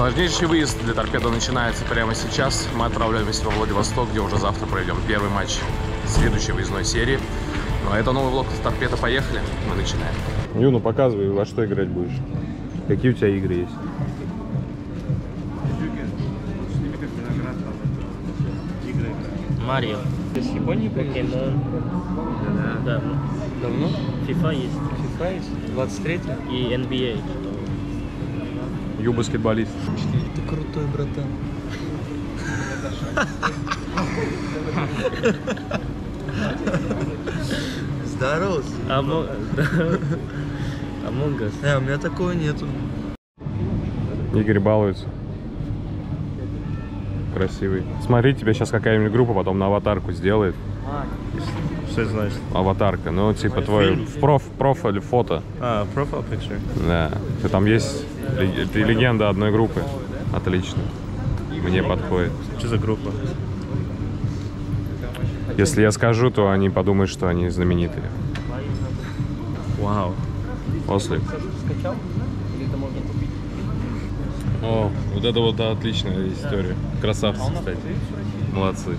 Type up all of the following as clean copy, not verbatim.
Сложнейший выезд для торпедо начинается прямо сейчас. Мы отправляемся во Владивосток, где уже завтра проведем первый матч следующей выездной серии. Ну а это новый влог с торпедо. Поехали, мы начинаем. Юну, показывай, во что играть будешь. Какие у тебя игры есть? Марио. Из Японии Покемон. Да. Давно? FIFA есть. FIFA есть? 23-й? И NBA. Ю баскетболист. Ты крутой, братан. Здорово. Among Us. У меня такого нету. Игорь балуется. Красивый. Смотри, тебе сейчас какая-нибудь группа потом на аватарку сделает. Что это значит? Аватарка, ну типа твой профиль фото. Profile picture. Да. Ты там есть, ты легенда одной группы. Отлично. Мне подходит. Что за группа? Если я скажу, то они подумают, что они знаменитые. Вау. После. О, вот это вот отличная история. Красавцы, кстати. Молодцы.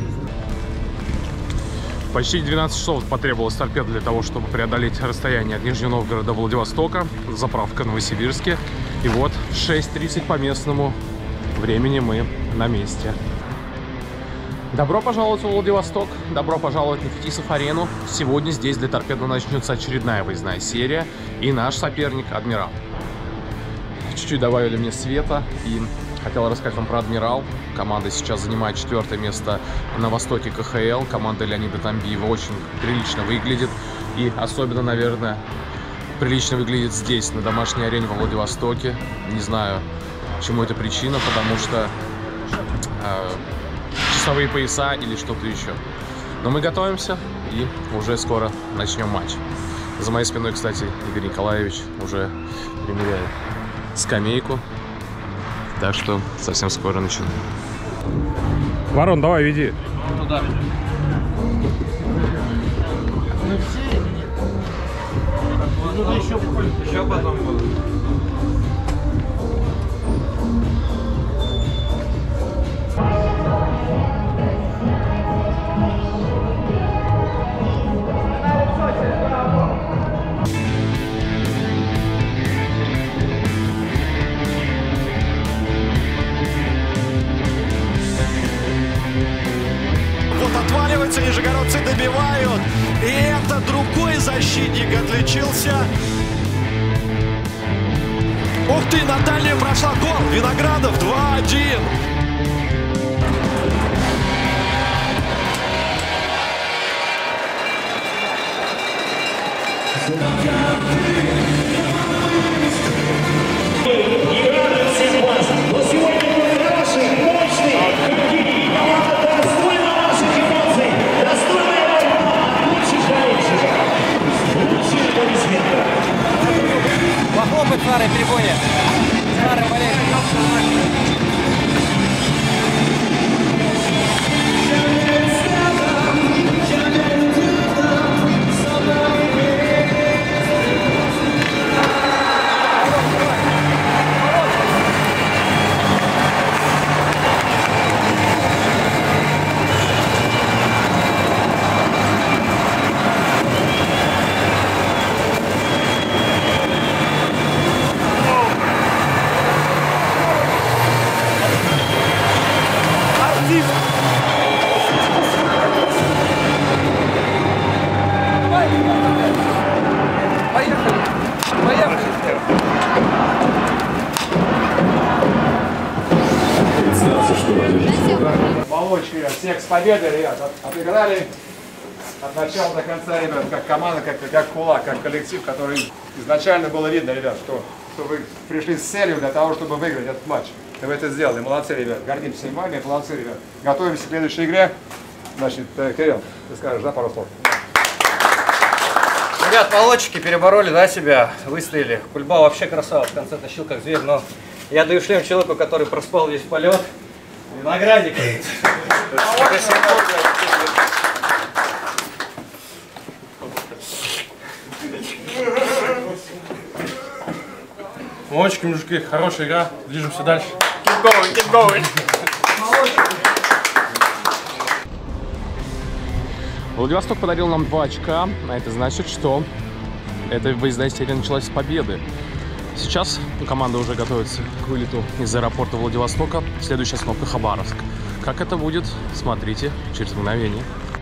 Почти 12 часов потребовалось торпедо для того, чтобы преодолеть расстояние от Нижнего Новгорода до Владивостока. Заправка в Новосибирске. И вот 6:30 по местному времени мы на месте. Добро пожаловать в Владивосток, добро пожаловать на Фетисов-арену. Сегодня здесь для торпедо начнется очередная выездная серия. И наш соперник Адмирал. Чуть-чуть добавили мне света и хотел рассказать вам про Адмирал. Команда сейчас занимает 4-е место на востоке КХЛ. Команда Леонида Тамбиева очень прилично выглядит. И особенно, наверное, прилично выглядит здесь, на домашней арене во Владивостоке. Не знаю, чему это причина, потому что часовые пояса или что-то еще. Но мы готовимся и уже скоро начнем матч. За моей спиной, кстати, Игорь Николаевич уже примеряет скамейку. Так что совсем скоро начинаем. Ворон, давай, веди. Туда. Еще потом буду. Отваливается, нижегородцы добивают. И это другой защитник отличился. Ух ты, на дальнем прошла гол. Виноградов 2-1. Похлопать старой трибуне. Старый болельщик. Молодчики, всех с победой, ребят. Отыграли от начала до конца, ребят, как команда, как кулак, как коллектив, который изначально было видно, ребят, что вы пришли с целью для того, чтобы выиграть этот матч. И вы это сделали. Молодцы, ребят. Гордимся вами, молодцы, ребят. Готовимся к следующей игре. Значит, Кирилл, ты скажешь, да, пару слов? Ребят, молодчики перебороли, да, себя, выстояли. Кульба вообще красава, в конце тащил как зверь, но я даю шлем человеку, который проспал весь полет. Виноградик. Молодчики, мужики, хорошая игра. Движемся дальше. Keep going, keep going. Владивосток подарил нам 2 очка, а это значит, что эта выездная серия началась с победы. Сейчас команда уже готовится к вылету из аэропорта Владивостока. Следующая остановка Хабаровск. Как это будет, смотрите через мгновение.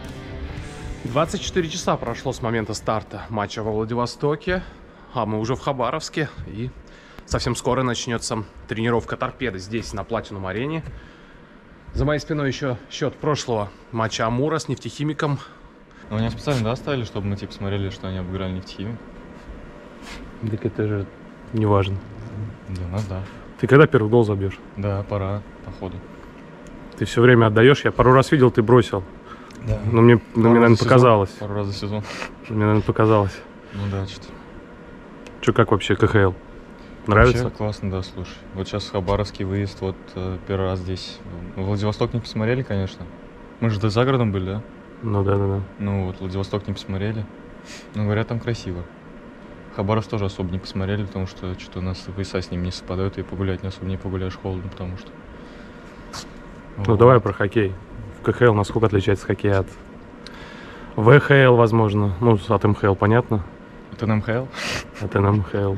24 часа прошло с момента старта матча во Владивостоке, а мы уже в Хабаровске. И совсем скоро начнется тренировка торпеды здесь, на Платинум-арене. За моей спиной еще счет прошлого матча Амура с Нефтехимиком. Ну, они специально, да, оставили, чтобы мы типа смотрели, что они обыграли Нефтехимик? Так это же не важно. Для нас, да. Ты когда первый гол забьешь? Да, пора, походу. Ты все время отдаешь. Я пару раз видел, ты бросил. Да. Но мне наверное, показалось. Пару раз за сезон. Мне, наверное, показалось. Ну да, что-то. Че, как вообще КХЛ? Нравится? Вообще классно, да, слушай. Вот сейчас Хабаровский выезд, вот первый раз здесь. Владивосток не посмотрели, конечно. Мы же за городом были, да? Ну да. Ну вот, Владивосток не посмотрели. Но говорят, там красиво. Хабаровск тоже особо не посмотрели, потому что что-то у нас пояса с ним не совпадают, и погулять не особо не погуляешь, холодно, потому что... Ну вот. давай про хоккей. В КХЛ насколько отличается хоккей от ВХЛ, возможно? Ну, от МХЛ, понятно? Это НМХЛ? От НМХЛ.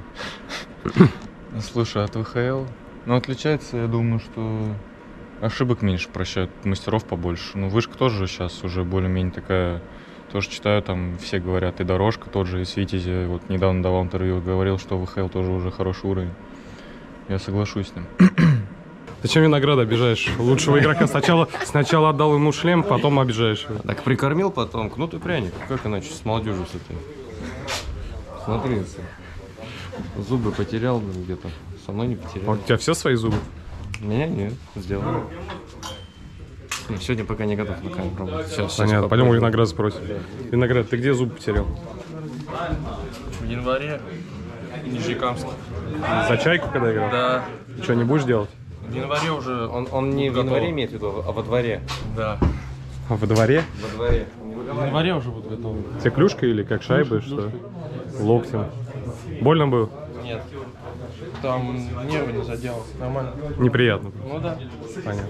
Слушай, от ВХЛ? Ну, отличается, я думаю, что ошибок меньше прощают, мастеров побольше. Ну, вышка тоже сейчас уже более-менее такая... Тоже читаю, там все говорят, и Дорожка тот же, и Свитязи. Вот недавно давал интервью, говорил, что ВХЛ тоже уже хороший уровень. Я соглашусь с ним. Зачем Винограда обижаешь? Лучшего игрока сначала отдал ему шлем, потом обижаешь его. Так прикормил потом, кнут и пряник. Как иначе с молодежью с этой? Смотри, зубы потерял где-то. Со мной не потерял. У тебя все свои зубы? Меня нет, сделал. Сегодня пока не готов на камеру работать. Сейчас, Понятно, пойдем у Винограда спросим. Виноград, ты где зуб потерял? В январе Нижнекамск. За чайку когда играл? Да. Что, не будешь делать? В январе уже. Он не в январе имеет в виду, а во дворе. Да. Во дворе? Во дворе. В январе уже будет готово. Тебе клюшка или как шайбы, что? Локтем. Больно было? Нет. Там нервы не задел. Нормально. Неприятно. Ну да. Понятно.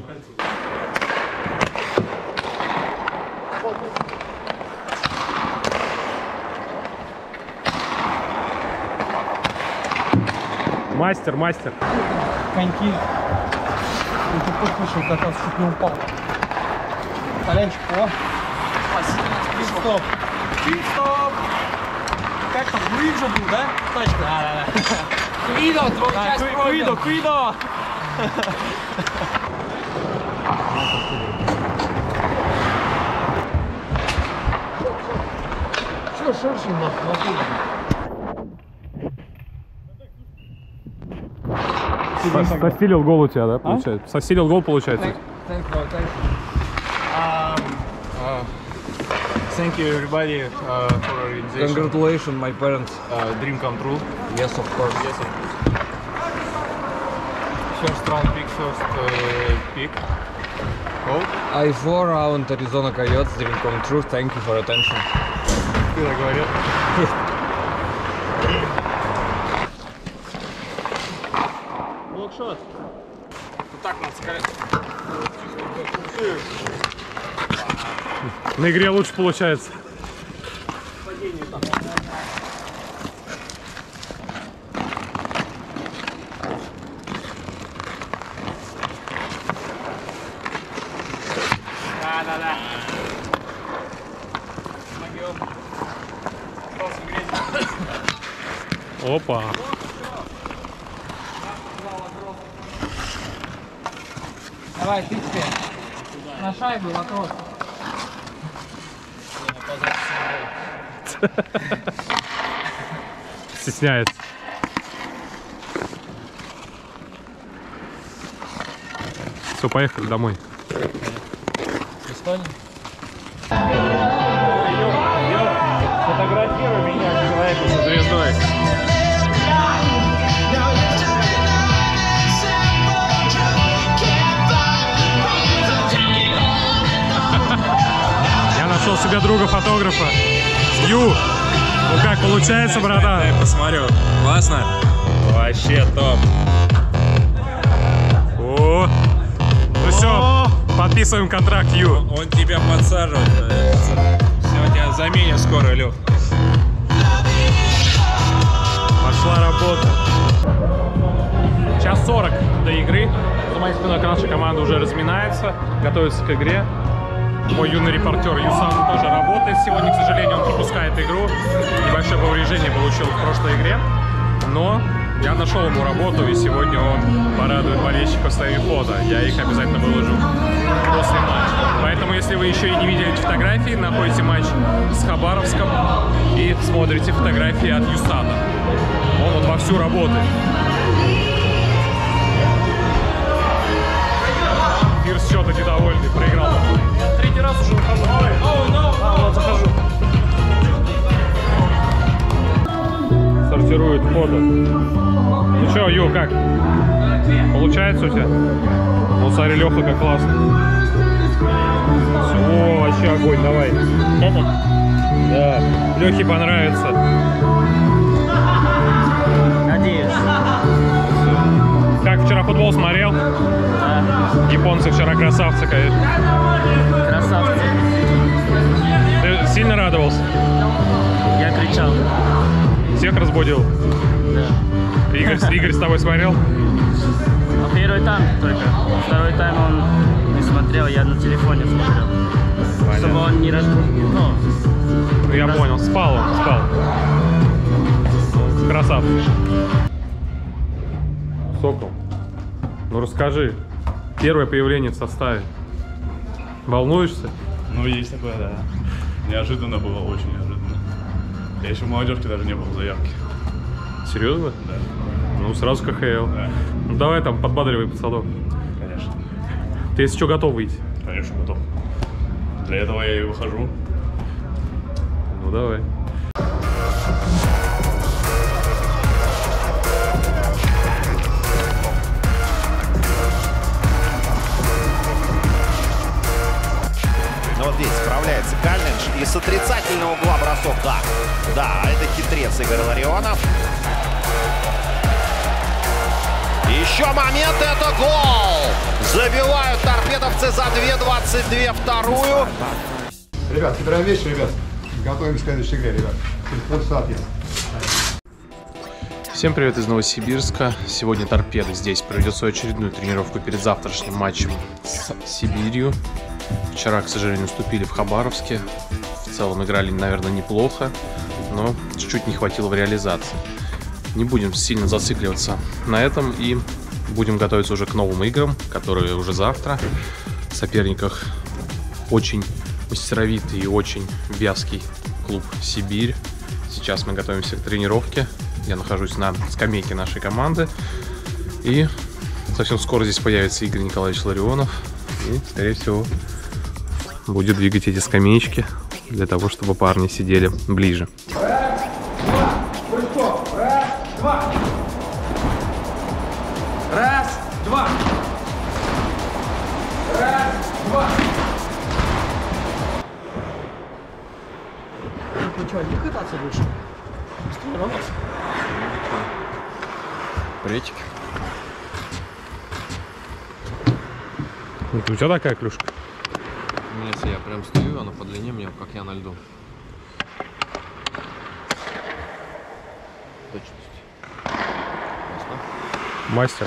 Мастер. Коньки. Ты вышел, как раз чуть не упал. Коленчик, о. Пит-стоп. Пит-стоп. Как там, Куидо был, да? Точно. Да. Куидо, твою часть пройден. Куидо. Что, шершень нахуй? Состилил гол у тебя, да, получается? Состилил гол, получается? Thank you everybody for organization. Congratulations, my parents. Dream come true. Yes, of course. Yes, of course. First round pick, pick. Oh. I4 round Arizona Coyotes, dream come true. Thank you for attention. Ты так говорил? Блокшот. Вот так надо сказать. На игре лучше получается. Да. Опа. Давай, ты теперь. На шайбу вопрос. Стесняется. Все, поехали домой. Фотографируй меня с человеком со звездой. Я нашел себе друга-фотографа. Ю. Ну как, получается, братан? Посмотрю. Классно. Вообще топ. О, ну все, подписываем контракт, Ю. Он тебя подсаживает. Все, тебя заменят скоро, Лёх. Пошла работа. Час 40 до игры. За моей спиной наша команда уже разминается, готовится к игре. Мой юный репортер Юсан тоже работает сегодня, к сожалению, он пропускает игру. Небольшое повреждение получил в прошлой игре, но я нашел ему работу, и сегодня он порадует болельщиков своими фото. Я их обязательно выложу после матча. Поэтому, если вы еще и не видели эти фотографии, находите матч с Хабаровском и смотрите фотографии от Юсана. Он вот вовсю работает. Фирс что-то недовольный, проиграл. Я третий раз уже выхожу. Вот захожу. Сортирует фото. Ну что, Ю, как? Получается у тебя? Ну, смотри, Леха, как классно. О, вообще огонь, давай. Да, Лехе понравится. Надеюсь. Как вчера футбол смотрел? Да. Японцы вчера красавцы, конечно. Красавцы. Ты сильно радовался? Я кричал. Всех разбудил? Да. Игорь с тобой смотрел? Но первый тайм только. Второй тайм он не смотрел, я на телефоне смотрел. Понятно. Чтобы он не Ну, я понял, спал он, спал. Красавцы. Сокол, ну расскажи, первое появление в составе. Волнуешься? Ну, есть такое, да. Неожиданно было, очень неожиданно. Я еще в молодежке даже не был в заявке. Серьезно? Да. Ну, сразу КХЛ. Да. Ну, давай там подбадривай пацанов. Конечно. Ты если что, готов выйти? Конечно, готов. Для этого я и выхожу. Ну, давай. Но вот здесь справляется Кальнинш. И с отрицательного угла бросок. Да, это хитрец Игорь Ларионов. Еще момент, это гол! Забивают торпедовцы за 2:22 вторую. Ребят, собираем вещи, ребят. Готовимся к следующей игре, ребят. Всем привет из Новосибирска. Сегодня Торпеда здесь проведет свою очередную тренировку перед завтрашним матчем с Сибирью. Вчера, к сожалению, уступили в Хабаровске. В целом играли, наверное, неплохо, но чуть-чуть не хватило в реализации. Не будем сильно зацикливаться на этом и будем готовиться уже к новым играм, которые уже завтра. В соперниках очень мастеровитый и очень вязкий клуб «Сибирь». Сейчас мы готовимся к тренировке. Я нахожусь на скамейке нашей команды. И совсем скоро здесь появится Игорь Николаевич Ларионов. И, скорее всего, будет двигать эти скамеечки для того, чтобы парни сидели ближе. Раз, два. Раз, два. Ну что, не кататься больше? Тренироваться? Приветики. У тебя такая клюшка? У меня, если я прям стою, она по длине мне, как я на льду. Точность. Ясно? Мастер.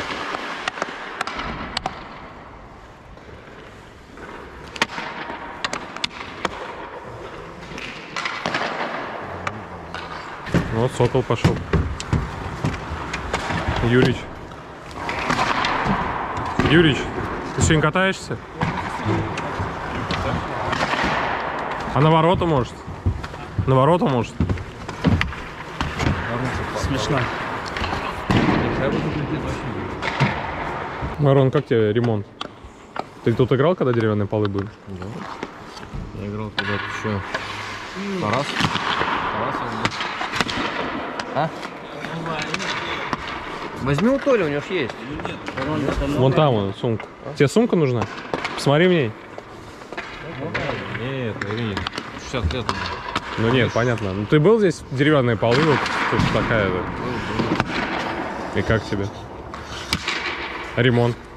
Вот Сокол пошел. Юрич. Юрич, ты сегодня катаешься? А на ворота может? На ворота может? Смешно. Марон, как тебе ремонт? Ты тут играл, когда деревянные полы были? Да. Я играл когда-то еще. Тарас. А? Возьми у Толи, у него ж есть. Вон там вон, сумка. Тебе сумка нужна? Посмотри в ней. Нет, Ирине 60 лет. Ну нет, понятно. Ну ты был здесь, деревянные полы, вот тут такая. И как тебе? Ремонт.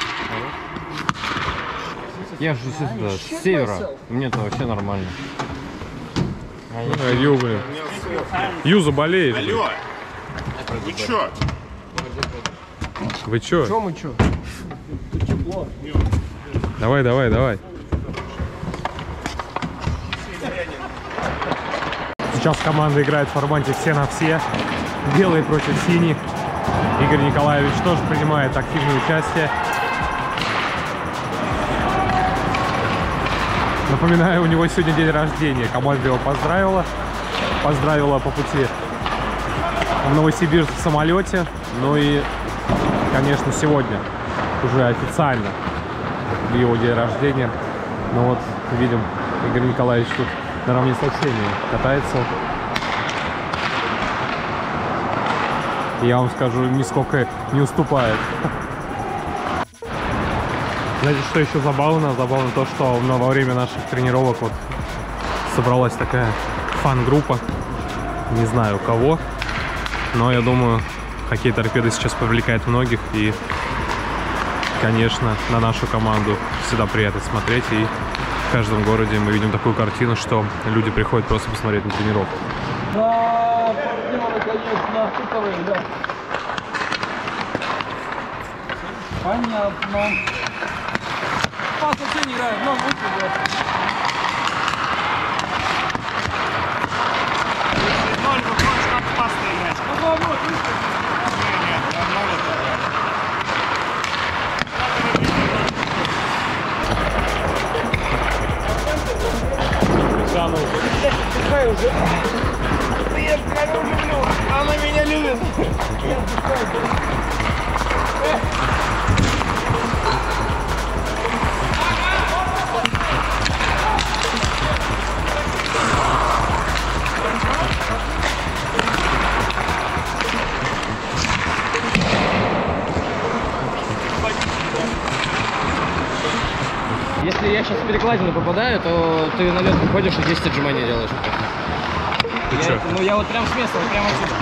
Я же с севера, мне-то вообще нормально. Ю, блин. Юза болеет. Алло! Вы чё? Вы чё? Чё мы чё? Давай, давай, давай. Сейчас команда играет в формате все на все. Белые против синих. Игорь Николаевич тоже принимает активное участие. Напоминаю, у него сегодня день рождения. Команда его поздравила по пути в Новосибирск в самолете. Ну и, конечно, сегодня уже официально его день рождения. Ну вот, видим, Игорь Николаевич тут наравне со всеми катается. Я вам скажу, нисколько не уступает. Знаете, что еще забавно? Забавно то, что во время наших тренировок вот собралась такая фан-группа. Не знаю у кого, но я думаю, хоккей «Торпеда» сейчас привлекает многих. И, конечно, на нашу команду всегда приятно смотреть. И в каждом городе мы видим такую картину, что люди приходят просто посмотреть на тренировку. Да, партнеры, конечно, хуковые, да. Понятно. Пас вообще не играет, но лучше играет. Ноль выходишь, как пас играть. Ну, вот, видите? Нет, намного Отдыхай уже. Я прям уже люблю. Она меня любит. Я отдыхаю. Если я сейчас в перекладину попадаю, то ты на лед выходишь и 10 отжиманий делаешь. Ну я вот прям с места, вот прям отсюда.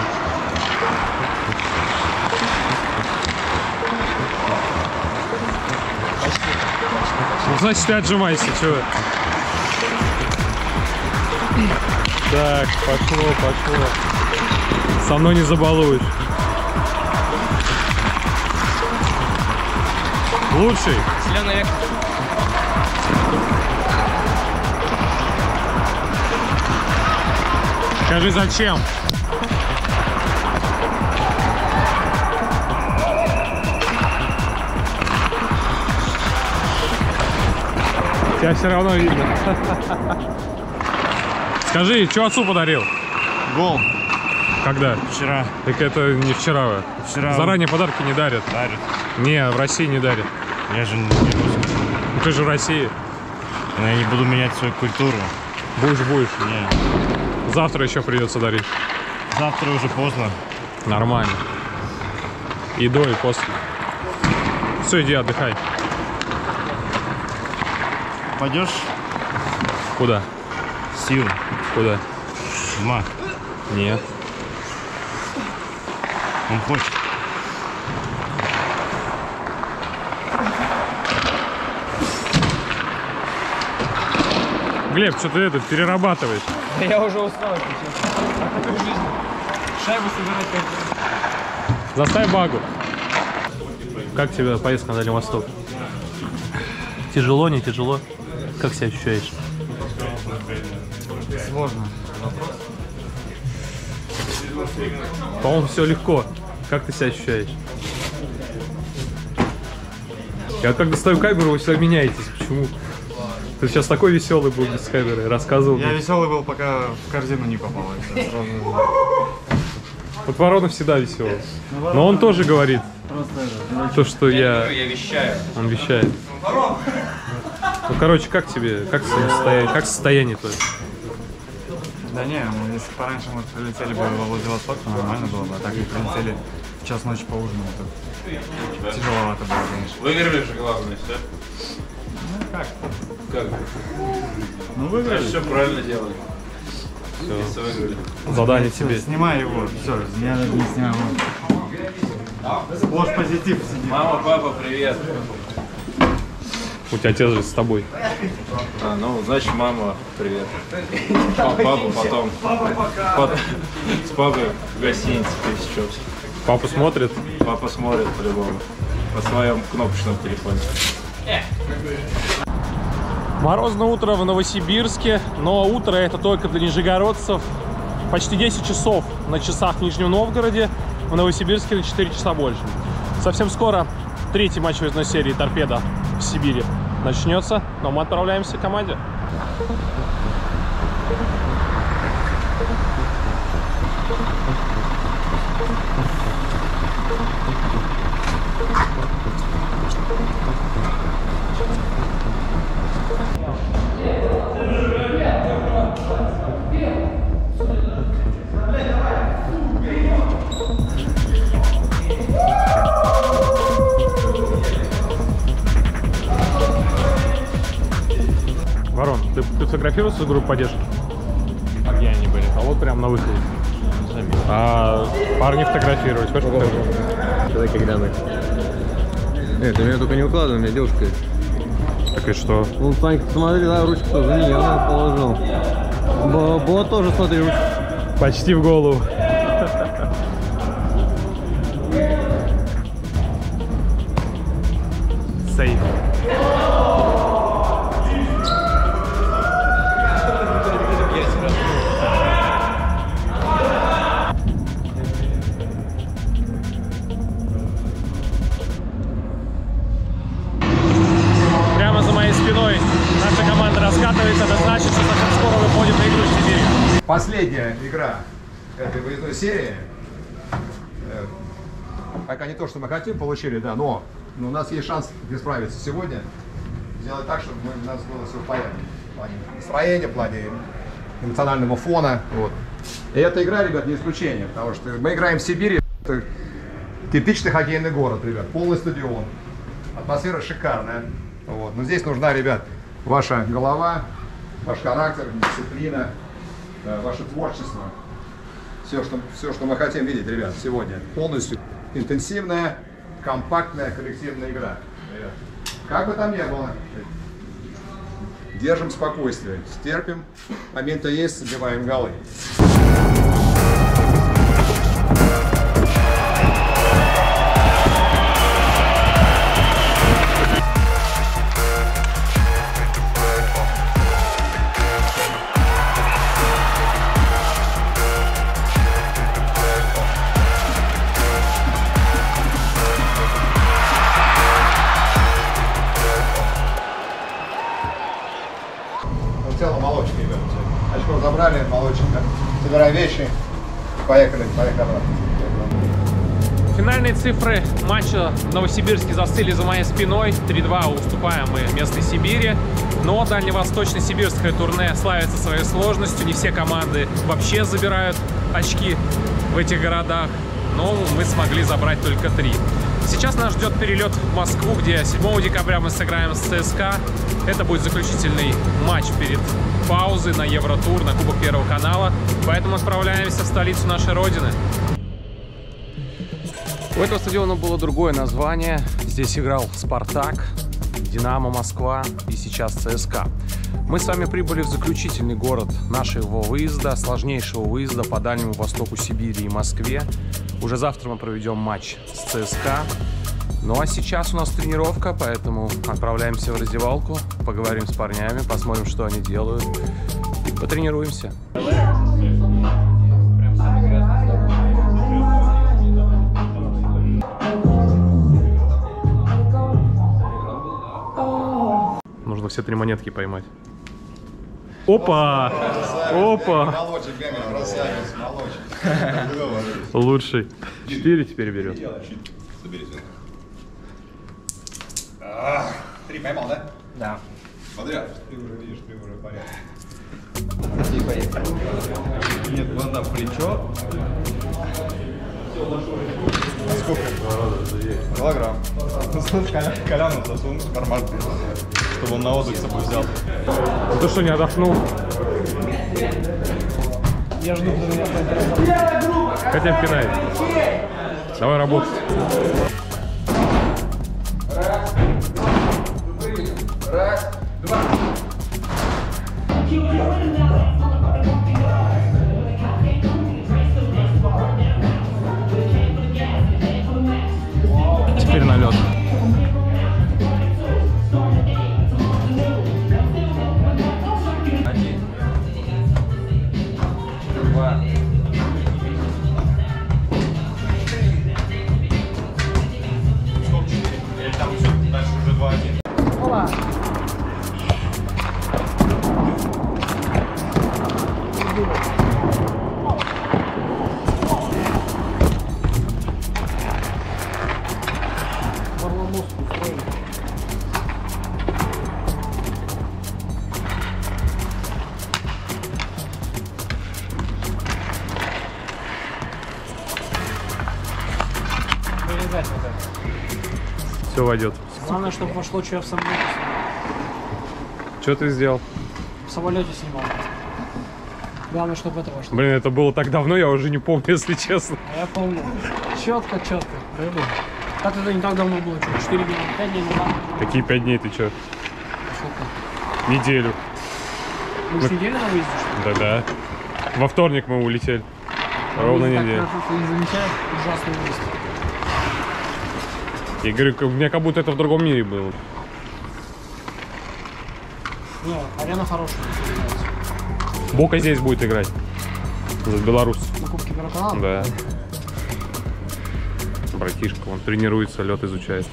Ну, значит, ты отжимайся, чего? Так, пошло. Со мной не забалуешь. Лучший. Зеленый век. Скажи, зачем? Тебя все равно видно. Скажи, что отцу подарил? Гол. Когда? Вчера. Так это не вчера. Вчера. Заранее подарки не дарят. Дарит. Не, в России не дарят. Я же не русский. Ты же в России. Но я не буду менять свою культуру. Будешь. Не. Завтра еще придется дарить. Завтра уже поздно. Нормально. И до, и после. Все, иди отдыхай. Пойдешь? Куда? Сил. Куда? В МАК. Нет. Он хочет. Глеб, что ты этот перерабатываешь? Я уже устал, если честно. А такой жизнь. Шайбу собирать как-то. Заставь багу. Как тебе поездка на Дальний Восток? Тяжело, не тяжело? Как себя ощущаешь? Сложно. По-моему, все легко. Как ты себя ощущаешь? Я вот как достаю камеру, вы всегда меняетесь. Почему? Ты сейчас такой веселый был без камеры, рассказывал. Я веселый был, пока в корзину не попал. Вот Воронов всегда веселый. Но он тоже говорит то, что я вещаю. Он вещает. Ну, короче, как тебе? Как состояние твое? Да не, если бы пораньше мы прилетели бы во Владивосток, то нормально было бы. А так и прилетели в час ночи поужинали, то тяжеловато было, конечно. Выиграли же главное, все? Ну как? Как? Ну выиграли. Все правильно делали. Задание тебе. Снимай его, все, я не снимаю. Сплошь позитив. Мама, папа, привет. У тебя отец же с тобой. Ну, значит, мама, привет. Папа потом. С папой в гостинице пересечемся. Папа смотрит? Папа смотрит по-любому. По своем кнопочном телефоне. Морозное утро в Новосибирске, но утро это только для нижегородцев. Почти 10 часов на часах в Нижнем Новгороде, в Новосибирске на 4 часа больше. Совсем скоро третий матч выездной серии «Торпедо» в Сибири начнется, но мы отправляемся к команде. Ворон, ты фотографировался с группой поддержки? А где они были? А вот прям на выходе. А парни фотографировать, хочешь фотографировать? Когда мы? Ты меня только не укладывай, у меня девушка есть. Так и что? Ну, Санька, посмотри, да, ручку за нее положил. Бо тоже, смотри, ручку. Почти в голову. Сейф. Прямо за моей спиной наша команда раскатывается. Это значит, что совсем скоро выходим на игру в Сибири. Последняя игра этой выездной серии. Пока не то, что мы хотим, получили, да, но у нас есть шанс исправиться сегодня. Сделать так, чтобы у нас было все в порядке. В плане настроения, в плане эмоционального фона. Вот. И эта игра, ребят, не исключение, потому что мы играем в Сибири. Это типичный хоккейный город, ребят. Полный стадион. Атмосфера шикарная. Вот. Но здесь нужна, ребят, ваша голова, ваш характер, дисциплина, ваше творчество. Все, что мы хотим видеть, ребят, сегодня. Полностью интенсивная, компактная, коллективная игра. Ребят. Как бы там ни было, держим спокойствие, стерпим. Моменты есть, забиваем голы. Молочка, ребята. Очко забрали, молочка. Собираем вещи. Поехали обратно. Финальные цифры матча в Новосибирске застыли за моей спиной. 3-2 уступаем мы местной Сибири. Но дальневосточно-сибирское турне славится своей сложностью. Не все команды вообще забирают очки в этих городах. Но мы смогли забрать только 3. Сейчас нас ждет перелет в Москву, где 7 декабря мы сыграем с ЦСКА. Это будет заключительный матч перед паузой на Евротур, на Кубок Первого канала. Поэтому отправляемся в столицу нашей родины. У этого стадиона было другое название. Здесь играл «Спартак», «Динамо Москва» и сейчас ЦСКА. Мы с вами прибыли в заключительный город нашего выезда, сложнейшего выезда по Дальнему Востоку Сибири и Москве. Уже завтра мы проведем матч с ЦСКА. Ну а сейчас у нас тренировка, поэтому отправляемся в раздевалку, поговорим с парнями, посмотрим, что они делают, и потренируемся. Нужно все 3 монетки поймать. Опа! Опа! Молочек, красавец, молочек. Лучший. 4 теперь берет. 3 поймал, да? Да. Подряд. Ты уже видишь, ты уже в порядке. Нет, вода в плечо. Сколько? Килограмм. Коляну засунул в карман, чтобы он на отдых с собой взял. Ты что, не отдохнул? Я жду, когда меня Хотя пинает. Давай работать. Раз, два. Теперь на лед. Один, два. Или там все, дальше уже 2-1. Вырезать вот это. Все войдет. Главное, чтобы вошло, что я в самолете снимал. Что ты сделал? В самолете снимал. Главное, чтобы это вошло. Блин, это было так давно, я уже не помню, если честно. А я помню. Четко. Рыбу. Как это не так давно было? Что, 4 дня, 5 дней назад? Какие 5 дней, ты чё? Сколько? Неделю. Вы с недели на выезде, что ли? Да-да. Во вторник мы улетели. Ровно неделю. Ты не замечаешь ужасный выезд. Я говорю, у меня как будто это в другом мире было. Не, арена хорошая. Бока здесь будет играть. За Беларусь. На Кубке Мироканала? Да. Братишка, он тренируется, лед изучает.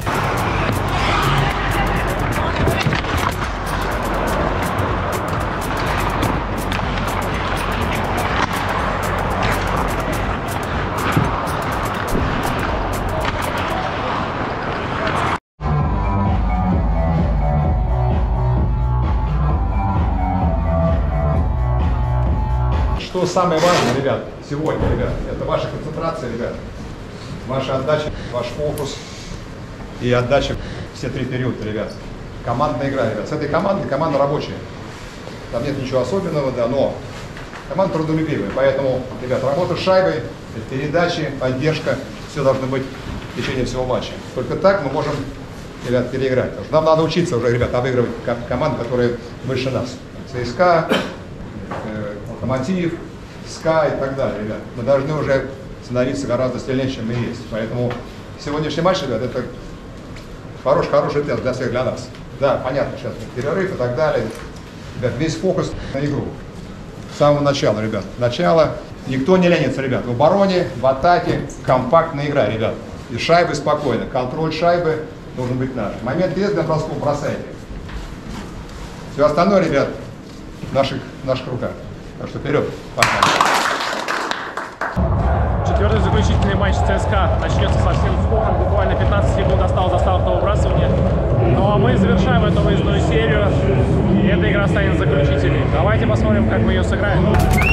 Что самое важное, ребят, сегодня, ребят, это ваша концентрация, ребят. Ваша отдача, ваш фокус и отдача все 3 периода, ребят. Командная игра, ребят. С этой командой, команда рабочая. Там нет ничего особенного, да, но команда трудолюбивая. Поэтому, ребят, работа с шайбой, передачи, поддержка, все должно быть в течение всего матча. Только так мы можем, ребят, переиграть. Потому что нам надо учиться уже, ребят, обыгрывать команды, которые выше нас. ЦСКА, Локомотив, СКА и так далее, ребят. Мы должны уже становиться гораздо сильнее, чем мы есть. Поэтому сегодняшний матч, ребят, это хороший тест для всех, для нас. Да, понятно, сейчас перерыв и так далее. Ребят, весь фокус на игру. С самого начала, ребят. Начало. Никто не ленится, ребят. В обороне, в атаке, компактная игра, ребят. И шайбы спокойно. Контроль шайбы должен быть наш. Момент есть для бросков, бросайте. Все остальное, ребят, в наших руках. Так что вперед. Погнали. Четвертый заключительный матч ЦСКА начнется совсем скоро. Буквально 15 секунд осталось до стартового выбрасывания. Ну а мы завершаем эту выездную серию. И эта игра станет заключительной. Давайте посмотрим, как мы ее сыграем.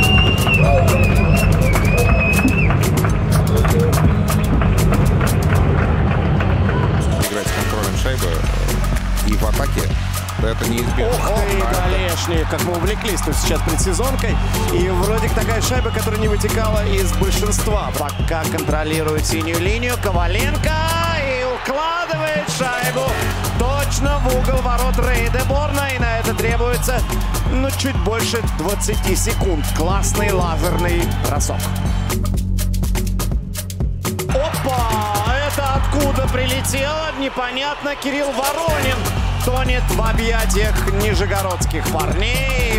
Играть с контролем шайбы и в атаке. Это неизбежно. Ух ты, Голешник, как мы увлеклись тут сейчас предсезонкой. И вроде такая шайба, которая не вытекала из большинства. Пока контролирует синюю линию Коваленко и укладывает шайбу точно в угол ворот Рейдеборна. И на это требуется, чуть больше 20 секунд. Классный лазерный бросок. Опа! Это откуда прилетело? Непонятно. Кирилл Воронин тонет в объятиях нижегородских парней.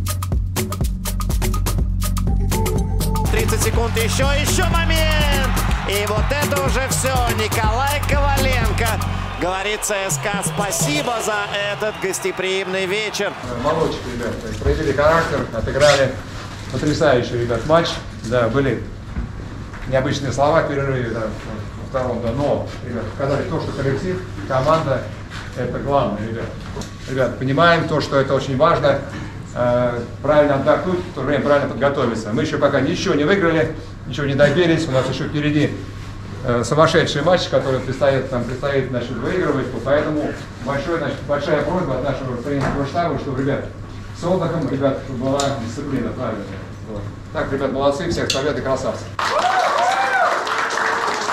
30 секунд, еще момент. И вот это уже все. Николай Коваленко говорит ЦСКА спасибо за этот гостеприимный вечер. Молодчик, ребят, проявили характер, отыграли потрясающий, ребят, матч. Да, были необычные слова в перерыве, да, во втором, да, но, ребят, показали то, что коллектив, команда, это главное, ребят. Ребят, понимаем то, что это очень важно, правильно отдохнуть, в то же время правильно подготовиться. Мы еще пока ничего не выиграли, ничего не добились, у нас еще впереди сумасшедший матч, который предстоит выигрывать, поэтому большая просьба от нашего тренерского штаба, чтобы, ребят, с отдыхом, ребят, чтобы была дисциплина правильная. Вот. Так, ребят, молодцы, всех с победой, красавцы.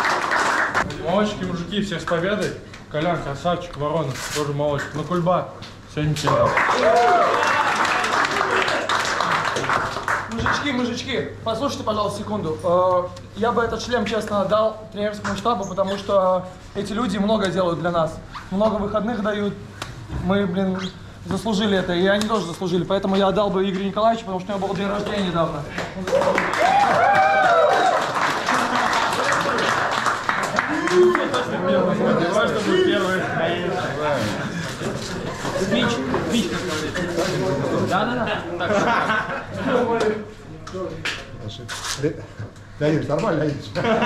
Молодчики, мужики, всех с победой. Колян, красавчик, Ворона, тоже молодчик. Ну, Кульба, сегодня чемпион. Мужички, послушайте, пожалуйста, секунду. Я бы этот шлем, честно, отдал тренерскому штабу, потому что эти люди много делают для нас. Много выходных дают. Мы, блин, заслужили это, и они тоже заслужили. Поэтому я отдал бы Игорю Николаевичу, потому что у него был день рождения недавно. Важно будет первый. Спич, как говорится. Да. Леонид, нормально, Леонид?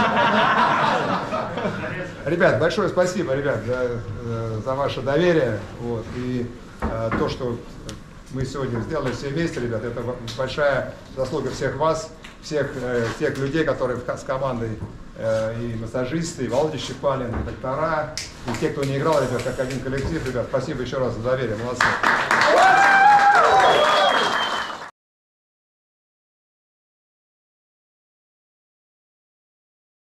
Ребят, большое спасибо, ребят, за ваше доверие. Вот, и то, что мы сегодня сделали все вместе, ребят, это большая заслуга всех вас, всех тех людей, которые с командой, и массажисты, и Володя Щепалин, и доктора, и те, кто не играл, ребят, как один коллектив, ребят, спасибо еще раз за доверие, молодцы.